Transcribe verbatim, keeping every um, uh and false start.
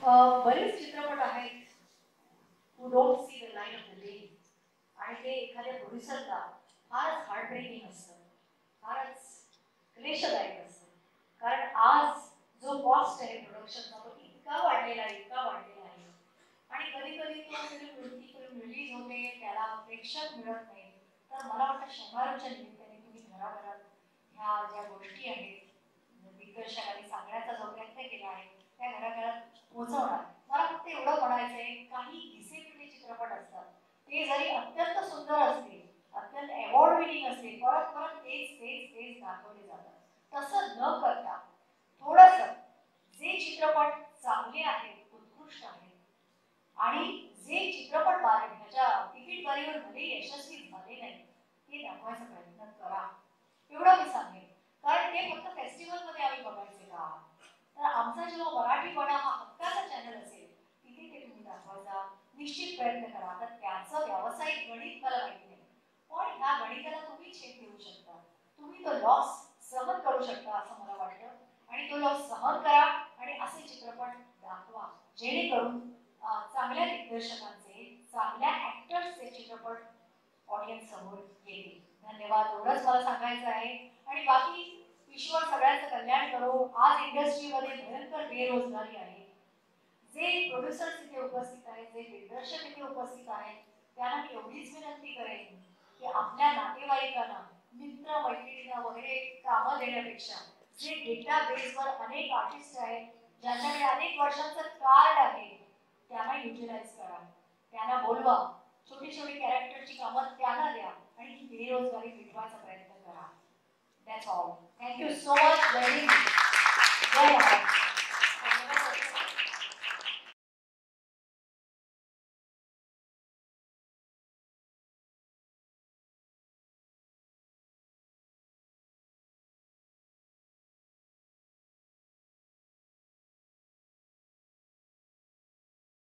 बरेच चित्रपट आहेत who don't see the light of the day आणि ते एखाद्या प्रोड्युसरला फारच हार्ट ब्रेकिंग असतं, फारच क्लेशदायक असतं. कारण आज जो कॉस्ट आहे प्रोडक्शनचा तो इतका वाढलेला आहे, इतका वाढलेला आहे आणि कधी कधी तो फिल्म ती फिल्म रिलीज होते, त्याला प्रेक्षक मिळत नाही. तर मला वाटतं शंभरच्या निमित्ताने तुम्ही घराघरात ह्या ज्या गोष्टी आहेत दिग्दर्शकांनी सांगण्याचा जो प्रयत्न केला आहे त्या घराघरात पोहोचवणार. मला फक्त एवढं म्हणायचंय, काही दिसेपिटे चित्रपट असतात ते जरी अत्यंत सुंदर असतील, अत्यंत अवॉर्ड विनिंग असतील, परत परत तेच तेच तेच दाखवले जातात. तसं न करता थोडस जे चित्रपट चांगले आहेत, उत्कृष्ट आहेत आणि जे चित्रपट ह्याच्या तिकीट बारीवर भले यशस्वी झाले नाही ते दाखवायचा प्रयत्न करा, एवढं मी सांगेन. कारण ते फक्त फेस्टिवल मध्ये आम्ही बघायचे का? तर आमचा जेव्हा मराठी बणा हा हक्काचा चॅनल असेल तिथे ते तुम्ही दाखवायचा निश्चित प्रयत्न करा. तर त्याचं व्यावसायिक गणित मला माहिती नाही, पण ह्या गणिताला तुम्ही छेद देऊ शकता, तुम्ही तो लॉस सहन करू शकता असं मला वाटतं. आणि तो लॉस सहन करा आणि असे चित्रपट दाखवा जेणेकरून चांगल्या दिग्दर्शकांचे, चांगल्या ऍक्टर्सचे चित्रपट ऑडियन्स समोर येतील. धन्यवाद, एवढंच मला सांगायचं आहे. आणि बाकी ईश्वर सगळ्यांचं कल्याण करो. आज इंडस्ट्रीमध्ये भयंकर बेरोजगारी आहे. जे प्रोड्युसर्स इथे उपस्थित आहेत, जे दिग्दर्शक इथे उपस्थित आहेत, त्यांना मी एवढीच विनंती करेन की आपल्या नातेवाईकांना, मित्र मैत्रिणींना वगैरे कामं देण्यापेक्षा जे डेटा बेसवर अनेक आर्टिस्ट आहेत, ज्यांच्याकडे अनेक वर्षांचं कार्ड आहे, त्यांना युटिलाइज करा, त्यांना बोलवा, छोटी छोटी कॅरेक्टरची कामं त्यांना द्या आणि ही बेरोजगारी मिटवायचा प्रयत्न करा. That's all. Thank you so much. Very much.